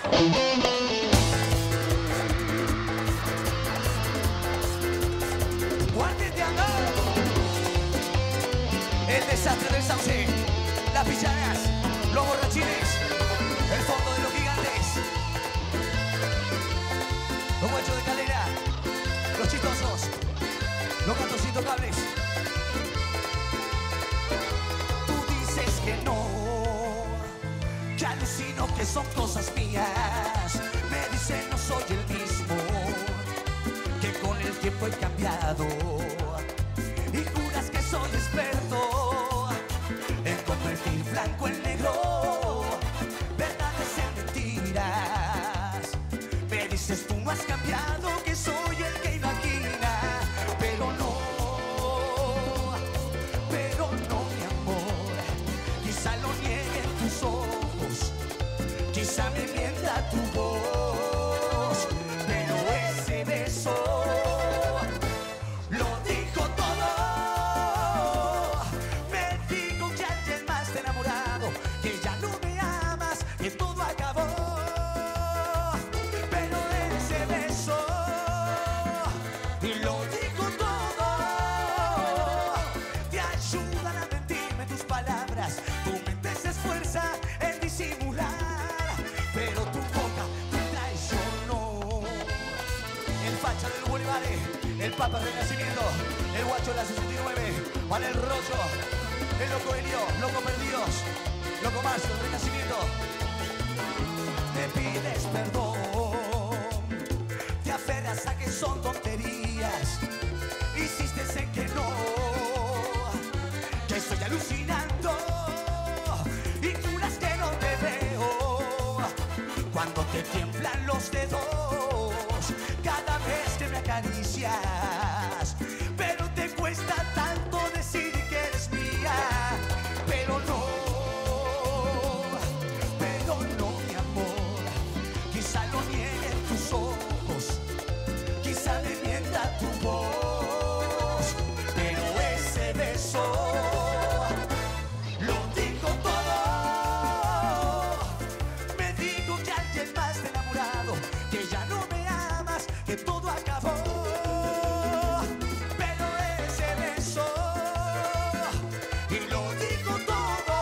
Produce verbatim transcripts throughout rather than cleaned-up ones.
El desastre del sauce, las villanas, los borrachines, el fondo de los gigantes, los guachos de calera, los chistosos, los gatos intocables. Tú dices que no, que alucino, que son cosas mías. Me dicen no soy el mismo, que con el tiempo he cambiado. Y juras que soy experto en convertir blanco en negro, verdades en mentiras. Me dices tú no has cambiado, que soy el que imagina. Pero no, pero no, mi amor. Quizá lo nieguen tus ojos, quizá me mienta tu voz, pero ese beso lo dijo todo. Me dijo que alguien más te ha enamorado, que ya no me amas, que todo acabó. Pero ese beso lo dijo todo. Te ayudan a mentirme tus palabras, tu mente se esfuerza en disimular, pero tu boca te traicionó. El facha del Bolívar, el Papa del Renacimiento, el guacho de la sesenta y nueve, para el rollo, el loco Helio, loco perdidos, loco más, el Renacimiento. Me pides perdón, te aferras a que son tonterías, insistes en que no, que estoy alucinando, y juras que no te veo cuando te tiemblan los dedos cada vez que me acaricias. Pero te cuesta tanto decir que eres mía. Pero no, pero no, mi amor. Quizá lo nieguen tus ojos, quizá me mienta tu voz, pero ese beso lo dijo todo. Me dijo que alguien más te ha enamorado, que ya no me amas, que todo acabó. Pero ese beso y lo dijo todo.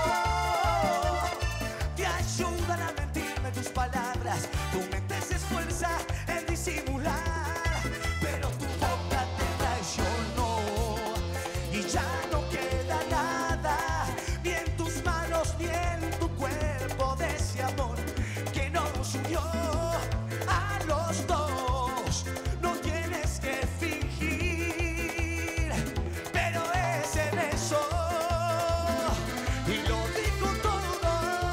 Te ayudan a mentirme tus palabras, tu mente se esfuerza en disimular, pero tu boca te traicionó y ya no queda nada, ni en tus manos ni en tu cuerpo, de ese amor que nos unió a los dos. No tienes que fingir, pero ese beso y lo dijo todo.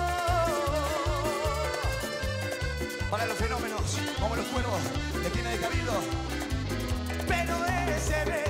Para los fenómenos como los cuervos de Tiene de Cabildo, pero ese beso